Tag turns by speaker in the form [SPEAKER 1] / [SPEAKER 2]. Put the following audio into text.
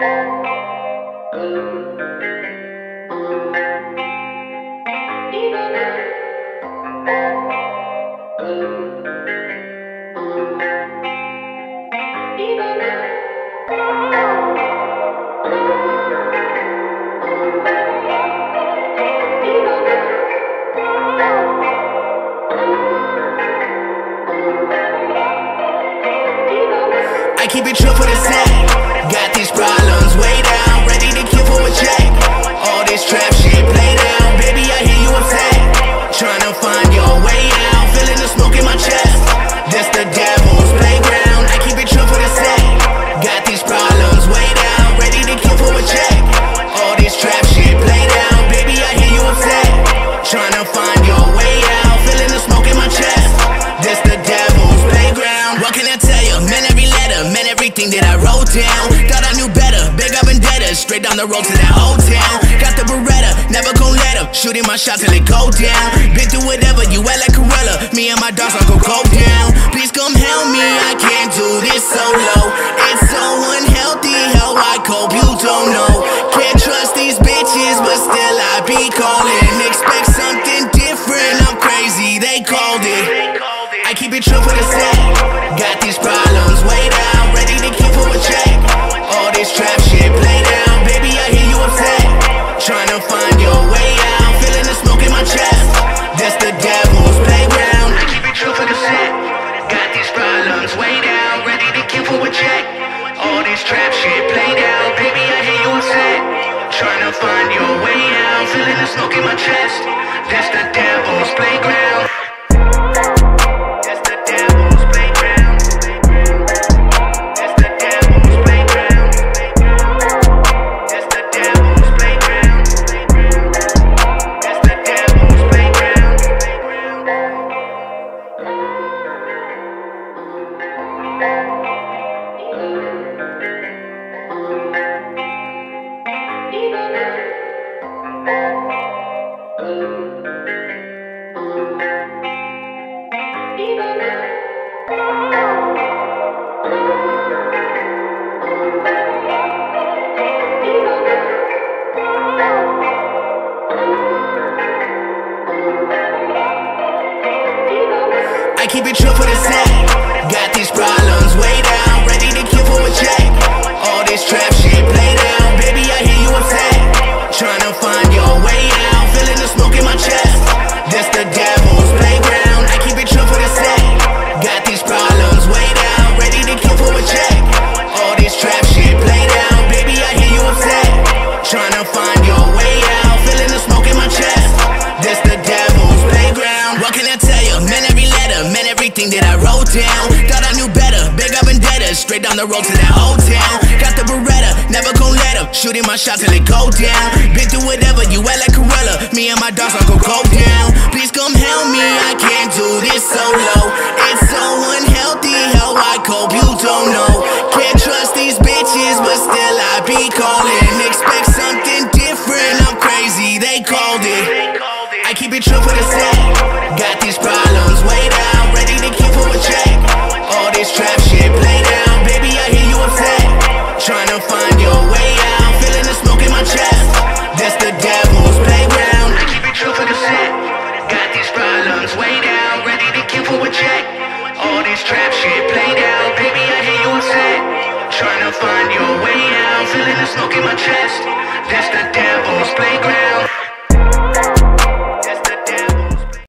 [SPEAKER 1] I keep it true for the set. Got these problems way down, ready to kill for a check. All this trap shit play down, baby I hear you upset. Tryna find your way out, feeling the smoke in my chest. This the devil's playground. I keep it true for the set. Got these problems way down, ready to kill for a check. All this trap shit play down, baby I hear you upset. Tryna find your way out, feeling the smoke in my chest. This the devil's playground. What can I tell you? Man, every letter, man, everything that I wrote down. Thought I knew better, big up vendettas, straight down the road to that old town. Got the Beretta, never gon' let up, shooting my shot till it go down. Been through whatever, you act like Corella. Me and my dogs are gon' go down. Please come help me, I can't do this solo. It's so unhealthy how I cope, you don't know. Can't trust these bitches, but still I be calling. Expect something different, I'm crazy, they called it. I keep it true for the set. Got these problems way down, ready to kill for a check. All this trap shit play down, baby I hear you upset. Tryna find your way out, feeling the smoke in my chest. This the devil's playground. I keep it true for the set. Got these problems way down, ready to kill for a check. All this trap shit play down, baby I hear you upset. Tryna find your way out, feeling the smoke in my chest. This the devil's playground. I keep it true for the set. Got these problems way down, ready to kill for a check. All this trap shit play down, baby I hear you upset. Tryna find your way out, feeling the smoke in my chest. This the devil's playground. I keep it true for the set. Got these problems way down, ready to kill for a check. All this trap shit play down, baby I hear you upset. Tryna find your way out, feeling the smoke in my chest. This the devil's playground. What can I tell you? Man, every letter, man, everything that I wrote down. Thought I knew better, big up vendettas, straight down the road to that old town. Got the Beretta, never gon' let up, shooting my shot till it go down. Been through whatever, you act like Corella. Me and my dogs are gon' go down. Please come help me, I can't do this solo. It's so unhealthy how I cope, you don't know. Can't trust these bitches, but still I be calling. Expect something different, I'm crazy, they called it. I keep it true for the set. Got these problems way down, ready to kill for a check. All this trap shit play down, baby I hear you upset. Tryna find your way out, feeling the smoke in my chest. This the devil's playground. I keep it true for the set. Got these problems way down, ready to kill for a check. All this trap shit play down, baby I hear you upset. Tryna find your way out, feeling the smoke in my chest. This the devil.